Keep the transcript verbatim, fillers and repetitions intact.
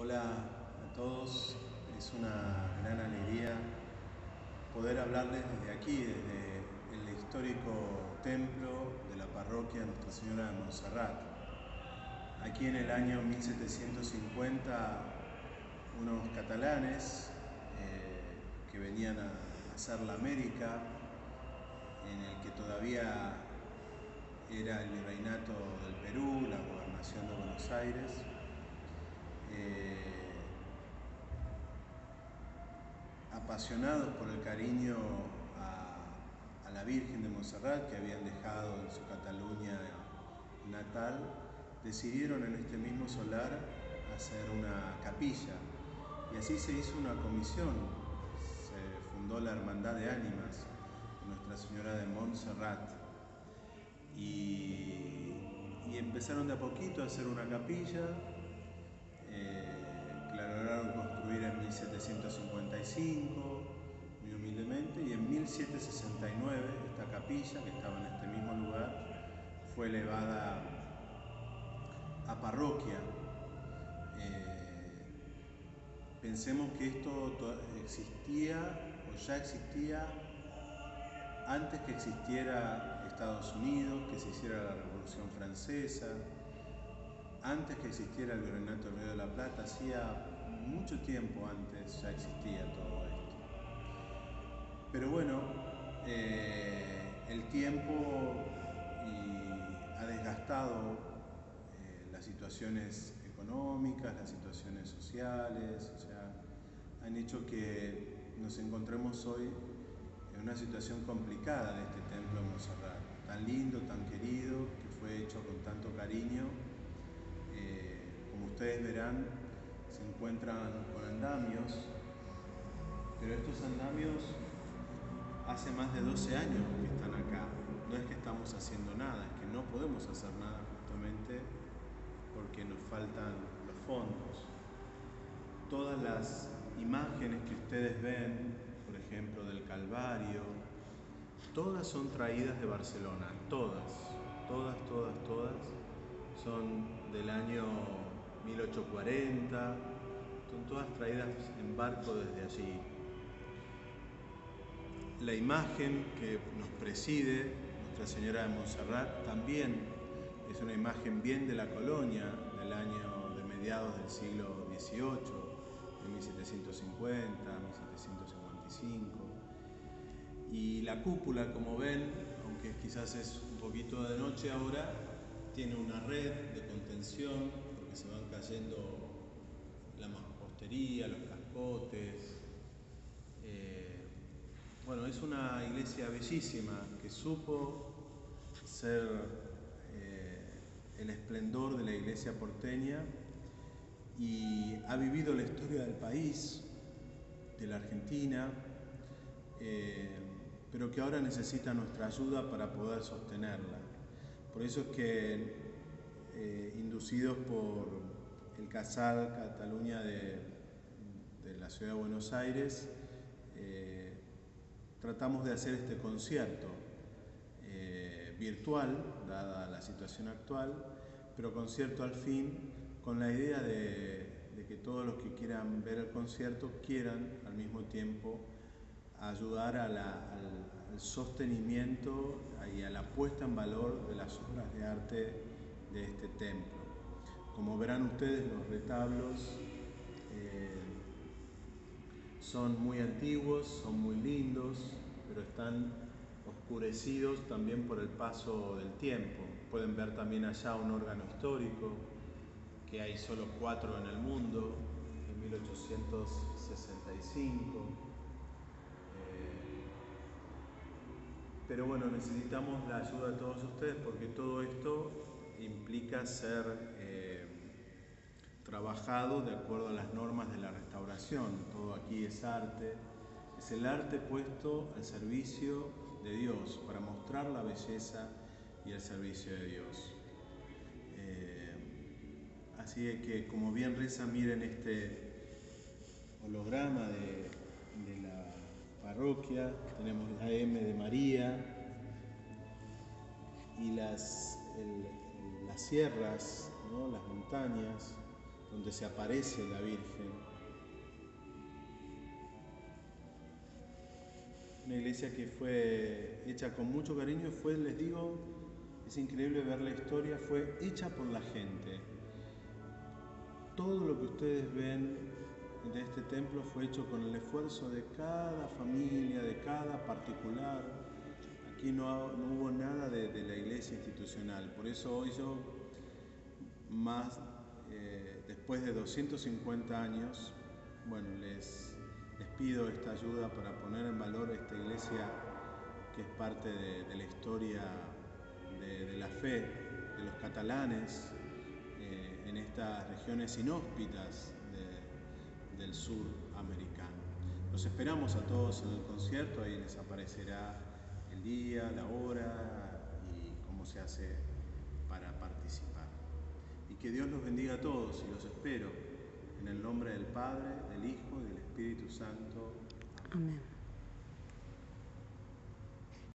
Hola a todos, es una gran alegría poder hablarles desde aquí, desde el histórico templo de la parroquia Nuestra Señora de Montserrat. Aquí en el año mil setecientos cincuenta, unos catalanes eh, que venían a hacer la América, en el que todavía era el virreinato del Perú, la gobernación de Buenos Aires, eh, apasionados por el cariño a, a la Virgen de Montserrat que habían dejado en su Cataluña natal, decidieron en este mismo solar hacer una capilla, y así se hizo una comisión. Se fundó la Hermandad de Ánimas de Nuestra Señora de Montserrat y, y empezaron de a poquito a hacer una capilla eh, que la lograron construir en mil setecientos cincuenta y cinco, muy humildemente, y en mil setecientos sesenta y nueve esta capilla, que estaba en este mismo lugar, fue elevada a parroquia. Eh, pensemos que esto existía o ya existía antes que existiera Estados Unidos, que se hiciera la Revolución Francesa, antes que existiera el Virreinato del Río de la Plata. Hacía mucho tiempo antes ya existía todo esto. Pero bueno, eh, el tiempo y ha desgastado eh, las situaciones económicas, las situaciones sociales, o sea, han hecho que nos encontremos hoy en una situación complicada de este templo de Montserrat, tan lindo, tan querido, que fue hecho con tanto cariño. Eh, como ustedes verán, se encuentran con andamios, pero estos andamios hace más de doce años que están acá. No es que estamos haciendo nada, es que no podemos hacer nada justamente porque nos faltan los fondos. Todas las imágenes que ustedes ven, por ejemplo del Calvario, todas son traídas de Barcelona, todas, todas, todas, todas son del año mil ochocientos cuarenta, son todas traídas en barco desde allí. La imagen que nos preside Nuestra Señora de Montserrat también es una imagen bien de la colonia, del año de mediados del siglo dieciocho, de mil setecientos cincuenta, mil setecientos cincuenta y cinco. Y la cúpula, como ven, aunque quizás es un poquito de noche ahora, tiene una red de contención porque se van cayendo la mampostería, los cascotes. Eh, bueno, es una iglesia bellísima que supo ser eh, el esplendor de la iglesia porteña y ha vivido la historia del país, de la Argentina, eh, pero que ahora necesita nuestra ayuda para poder sostenerla. Por eso es que, eh, inducidos por el Casal Cataluña de, de la Ciudad de Buenos Aires, eh, tratamos de hacer este concierto eh, virtual, dada la situación actual, pero concierto al fin, con la idea de, de que todos los que quieran ver el concierto quieran al mismo tiempo ayudar a la, al, al sostenimiento y a la puesta en valor de las obras de arte de este templo. Como verán ustedes, los retablos eh, son muy antiguos, son muy lindos, pero están oscurecidos también por el paso del tiempo. Pueden ver también allá un órgano histórico, que hay solo cuatro en el mundo, en mil ochocientos sesenta y cinco. Pero bueno, necesitamos la ayuda de todos ustedes porque todo esto implica ser eh, trabajado de acuerdo a las normas de la restauración. Todo aquí es arte, es el arte puesto al servicio de Dios, para mostrar la belleza y el servicio de Dios. Eh, así que, como bien reza, miren este holograma de, de la parroquia. Tenemos la M de María y las, el, las sierras, ¿no? Las montañas, donde se aparece la Virgen. Una iglesia que fue hecha con mucho cariño, fue, les digo, es increíble ver la historia, fue hecha por la gente. Todo lo que ustedes ven de este templo fue hecho con el esfuerzo de cada familia, de cada particular. Aquí no, no hubo nada de, de la iglesia institucional. Por eso hoy yo, más eh, después de doscientos cincuenta años, bueno, les, les pido esta ayuda para poner en valor esta iglesia que es parte de, de la historia de, de la fe de los catalanes eh, en estas regiones inhóspitas de, del sur americano. Los esperamos a todos en el concierto, ahí les aparecerá el día, la hora y cómo se hace para participar. Y que Dios los bendiga a todos y los espero en el nombre del Padre, del Hijo y del Espíritu Santo. Amén.